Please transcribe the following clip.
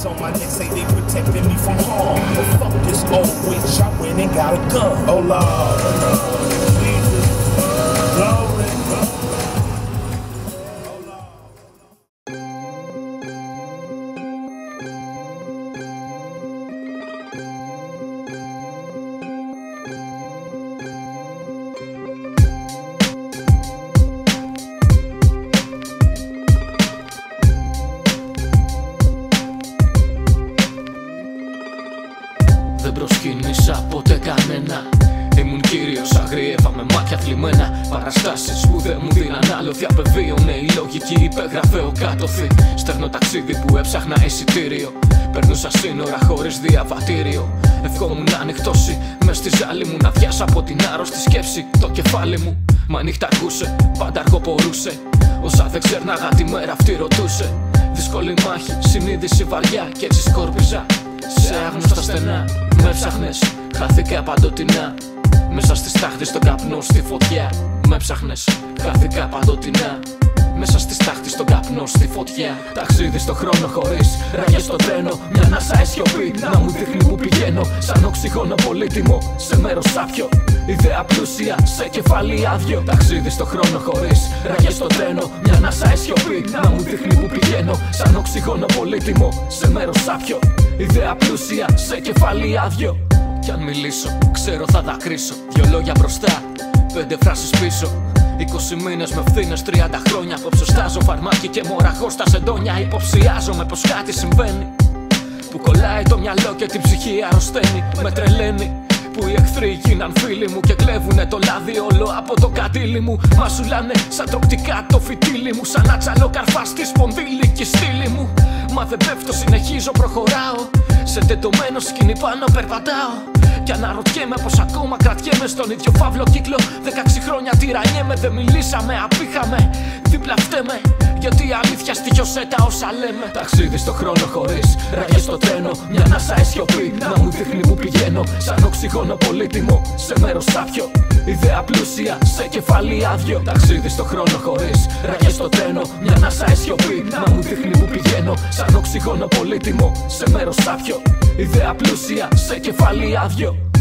Eyes on my neck say they protecting me from harm. But fuck this old witch, I went and got a gun. Oh Lord, Jesus, glory. Δεν προσκύνησα ποτέ κανένα. Ήμουν κύριος, αγριεύα με μάτια θλιμμένα. Παραστάσεις που δεν μου δίναν άλοθη. Απεβίωνε η λογική, υπέγραφε ο κάτωθη. Στέρνω ταξίδι που έψαχνα εισιτήριο. Περνούσα σύνορα χωρίς διαβατήριο. Ευχόμουν να ανοιχτώσει μες στη ζάλη μου. Να διάσω από την άρρωστη σκέψη το κεφάλι μου. Μα νύχτα ακούσε, πάντα αργοπορούσε. Όσα δεν ξέρναγα τη μέρα αυτή ρωτούσε. Δύσκολη μάχη, συνείδηση βαριά κι έτσι σκόρπιζα. Σε άγνωστα στενά, με ψάχνες, χάθηκα παντοτινά. Μέσα στη στάχτη, στον καπνό, στη φωτιά. Με ψάχνες, χάθηκα παντοτινά. Μέσα στη στάχτη, στον καπνό, στη φωτιά. Ταξίδι στο χρόνο χωρίς ραγές στο τρένο. Μια ανάσα αισιοπή να μου δείχνει που πηγαίνω. Σαν οξυγόνο πολύτιμο, σε μέρος σάπιο. Ιδέα πλούσια, σε κεφάλι άδειο. Ταξίδι στο χρόνο χωρίς ραγές στο τρένο. Μια ανάσα αισιοπή να μου δείχνει που πηγαίνω. Σαν οξυγόνο πολύτιμο, σε μέρος σάπιο. Ιδέα πλούσια, σε κεφάλι άδειο. Κι αν μιλήσω, ξέρω θα δακρύσω. Δυο λόγια μπροστά, 5 φράσεις πίσω. 20 μήνες με ευθύνες, 30 χρόνια. Απόψε στάζω φαρμάκι και μοραγώ στα σεντόνια. Υποψιάζομαι πως κάτι συμβαίνει, που κολλάει το μυαλό και την ψυχή αρρωσταίνει. Με τρελαίνει που οι εχθροί γίναν φίλοι μου και κλέβουνε το λάδι όλο από το κατήλι μου. Μα σουλάνε σαν τροπτικά το φυτίλι μου. Σαν άτσαλο καρφά στη σπονδύλη και στήλη μου. Μα δεν πέφτω, συνεχίζω, προχωράω. Σε τεντωμένο σκηνή πάνω περπατάω. Κι αναρωτιέμαι πως ακόμα κρατιέμαι στον ίδιο φαύλο κύκλο. 16 χρόνια τυραννιέμαι, δεν μιλήσαμε, απήχαμε. Δίπλα φταίμε, γιατί η αλήθεια στοιχειώσέ τα όσα λέμε. Ταξίδι στο χρόνο χωρίς ραγές στο τρένο. Μια ανάσα αισιοπή να μου δείχνει που πηγαίνω. Σαν οξυγόνο πολύτιμο, σε μέρος σάπιο. Ιδέα πλούσια, σε κεφάλι άδειο. Ταξίδι στο χρόνο χωρίς ραγές στο τρένο. Μια ανάσα αισιοπή να μου δείχνει που πηγαίνω. Σαν οξυγόνο πολύτιμο, σε μέρος σάπιο. Ιδέα πλούσια, σε κεφάλι άδειο.